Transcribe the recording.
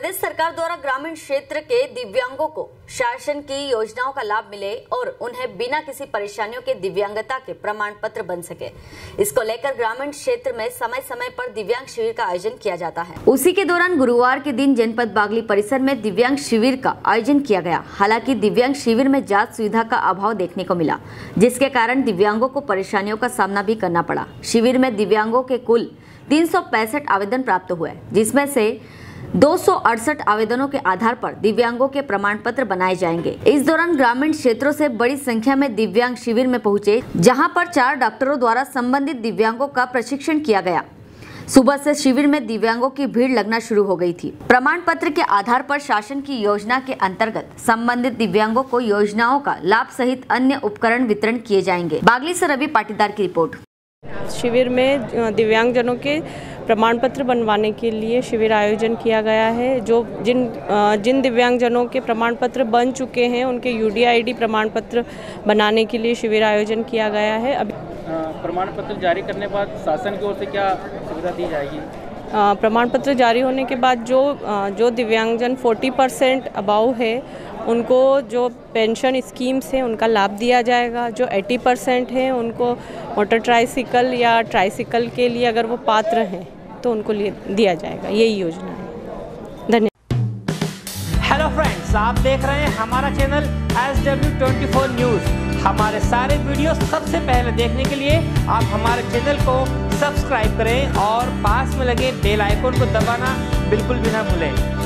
प्रदेश सरकार द्वारा ग्रामीण क्षेत्र के दिव्यांगों को शासन की योजनाओं का लाभ मिले और उन्हें बिना किसी परेशानियों के दिव्यांगता के प्रमाण पत्र बन सके, इसको लेकर ग्रामीण क्षेत्र में समय समय पर दिव्यांग शिविर का आयोजन किया जाता है। उसी के दौरान गुरुवार के दिन जनपद बागली परिसर में दिव्यांग शिविर का आयोजन किया गया। हालांकि दिव्यांग शिविर में जांच सुविधा का अभाव देखने को मिला, जिसके कारण दिव्यांगों को परेशानियों का सामना भी करना पड़ा। शिविर में दिव्यांगों के कुल 365 आवेदन प्राप्त हुए, जिसमें से 268 आवेदनों के आधार पर दिव्यांगों के प्रमाण पत्र बनाए जाएंगे। इस दौरान ग्रामीण क्षेत्रों से बड़ी संख्या में दिव्यांग शिविर में पहुंचे, जहां पर 4 डॉक्टरों द्वारा संबंधित दिव्यांगों का प्रशिक्षण किया गया। सुबह से शिविर में दिव्यांगों की भीड़ लगना शुरू हो गई थी। प्रमाण पत्र के आधार पर शासन की योजना के अंतर्गत संबंधित दिव्यांगों को योजनाओं का लाभ सहित अन्य उपकरण वितरण किए जाएंगे। बागली से रवि पाटीदार की रिपोर्ट। शिविर में दिव्यांगजनों के प्रमाण पत्र बनवाने के लिए शिविर आयोजन किया गया है। जो जिन दिव्यांगजनों के प्रमाण पत्र बन चुके हैं, उनके यूडीआईडी प्रमाण पत्र बनाने के लिए शिविर आयोजन किया गया है। अभी प्रमाण पत्र जारी करने के बाद शासन की ओर से क्या सुविधा दी जाएगी? प्रमाण पत्र जारी होने के बाद जो दिव्यांगजन 40% अबाउ है, उनको जो पेंशन स्कीम्स हैं उनका लाभ दिया जाएगा। जो 80% हैं उनको मोटर ट्राइसिकल या ट्राइसिकल के लिए अगर वो पात्र हैं तो उनको दिया जाएगा। यही योजना है। धन्यवाद। हेलो फ्रेंड्स, आप देख रहे हैं हमारा चैनल SW24 न्यूज़। हमारे सारे वीडियो सबसे पहले देखने के लिए आप हमारे चैनल को सब्सक्राइब करें और पास में लगे बेल आइकन को दबाना बिल्कुल भी ना भूलें।